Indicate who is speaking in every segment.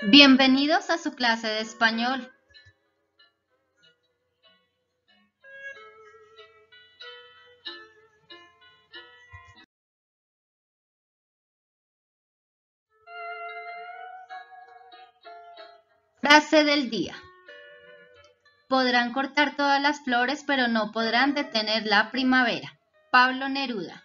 Speaker 1: Bienvenidos a su clase de español. Frase del día. Podrán cortar todas las flores, pero no podrán detener la primavera. Pablo Neruda.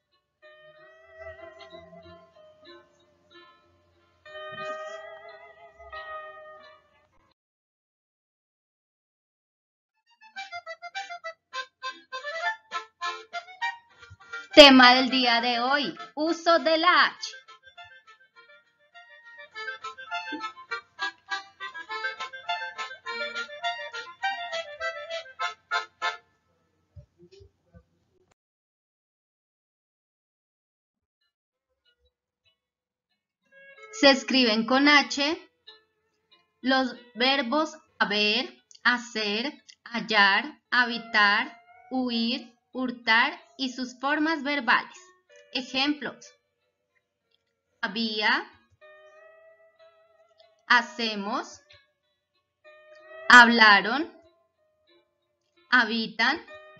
Speaker 1: Tema del día de hoy, uso de la H. Se escriben con H los verbos haber, hacer, hallar, habitar, huir, hurtar y sus formas verbales. Ejemplos: había, hacemos, hablaron, habitan.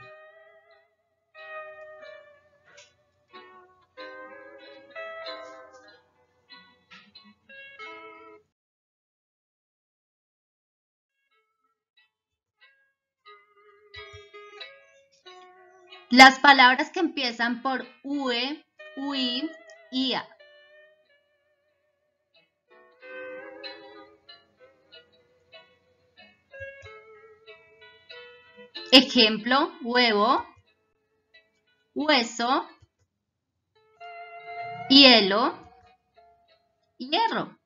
Speaker 1: Las palabras que empiezan por ue, ui, ia. Ejemplo: huevo, hueso, hielo, hierro.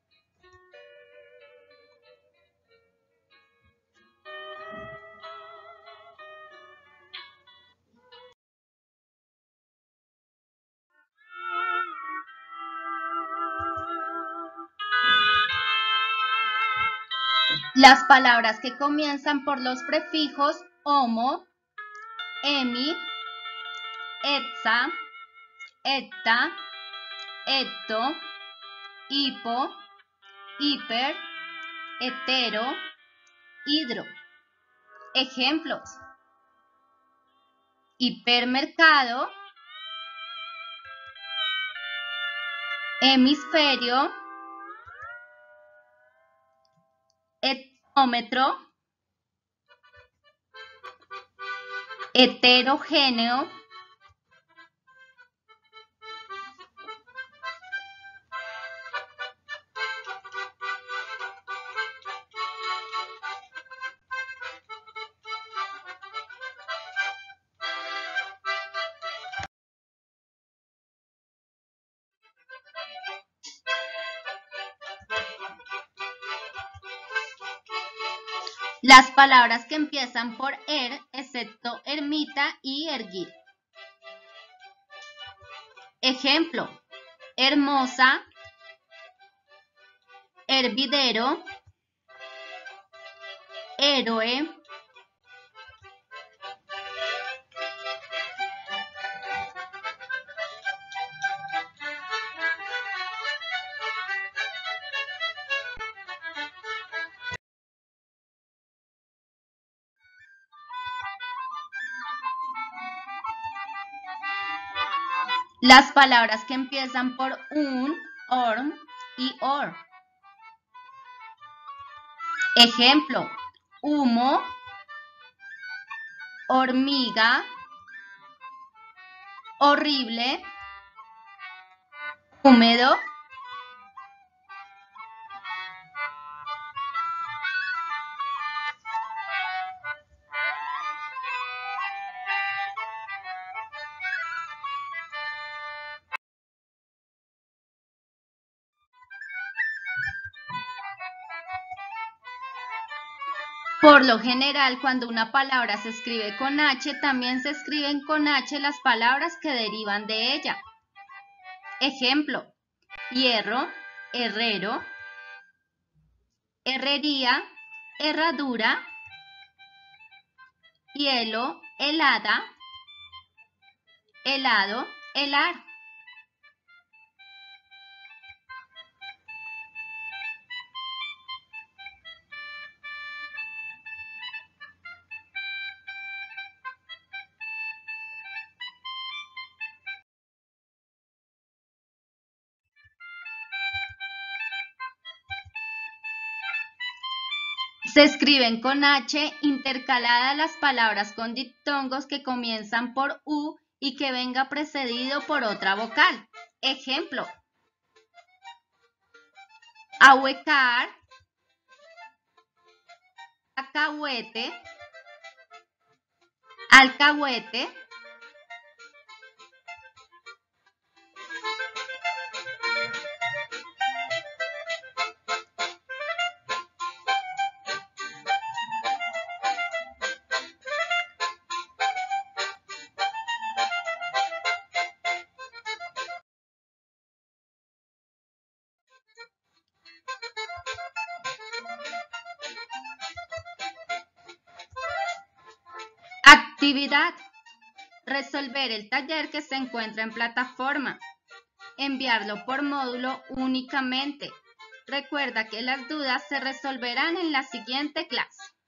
Speaker 1: Las palabras que comienzan por los prefijos homo, emi, etza, etta, etto, hipo, hiper, hetero, hidro. Ejemplos: hipermercado, hemisferio, etómetro, heterogéneo, las palabras que empiezan por excepto ermita y erguir. Ejemplo: hermosa, hervidero, héroe, las palabras que empiezan por un, orm y or. Ejemplo: humo, hormiga, horrible, húmedo. Por lo general, cuando una palabra se escribe con H, también se escriben con H las palabras que derivan de ella. Ejemplo: hierro, herrero, herrería, herradura, hielo, helada, helado, helar. Se escriben con H intercaladas las palabras con diptongos que comienzan por U y que venga precedido por otra vocal. Ejemplo: ahuecar, cacahuete, alcahuete, actividad. Resolver el taller que se encuentra en plataforma. Enviarlo por módulo únicamente. Recuerda que las dudas se resolverán en la siguiente clase.